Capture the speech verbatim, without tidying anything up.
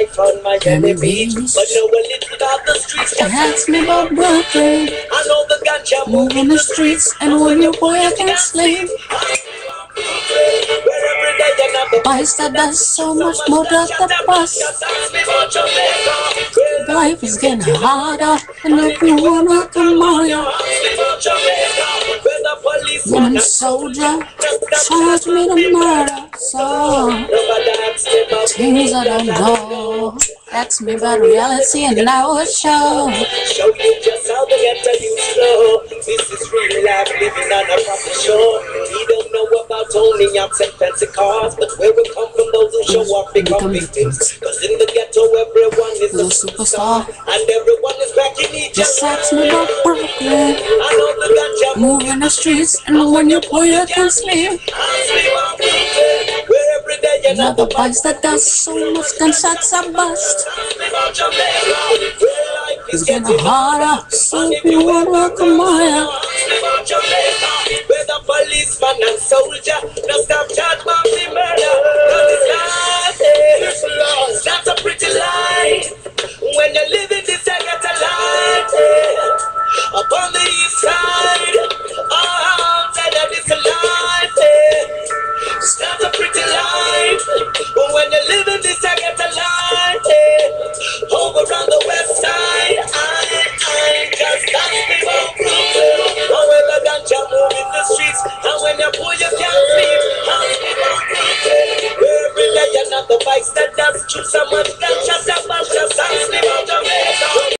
life on Miami Beach. But know a little about the streets. Ask me about Brooklyn. I know the ganja Move in the streets, and when you boy I can't sleep. Boys that does so much more than the bus. Life is getting harder, and if you wanna come on, woman soldier charged me to murder. So things I don't know. Ask me about reality, and I will show. Show you just how the ghetto used to. This is real life living on a proper shore. We don't know about owning yachts and fancy cars, but where we come from, those who show off become victims. Cause in the ghetto, everyone is a superstar, and everyone is back in each other. Just ask me about Brooklyn. I know the ganja move in the streets, and when you pull, you can sleep. Ask me about Brooklyn, where every day another boys that does so much gunshots are bust. It's getting harder, so if you want to come on. Where the policeman and soldier no stop chat about the murder. Cause it's life, eh? It's not a pretty life. When you live in this, I get a life, eh? Up on the east side, outside of this life, eh? It's not a pretty life. When you live in this, I get a life, eh? Over on the west side, I, I just can't be more brutal. When the ganja move in the streets, and when you pull, you can't sleep. I'll be more brutal. Every day another vice that does choose so much ganja.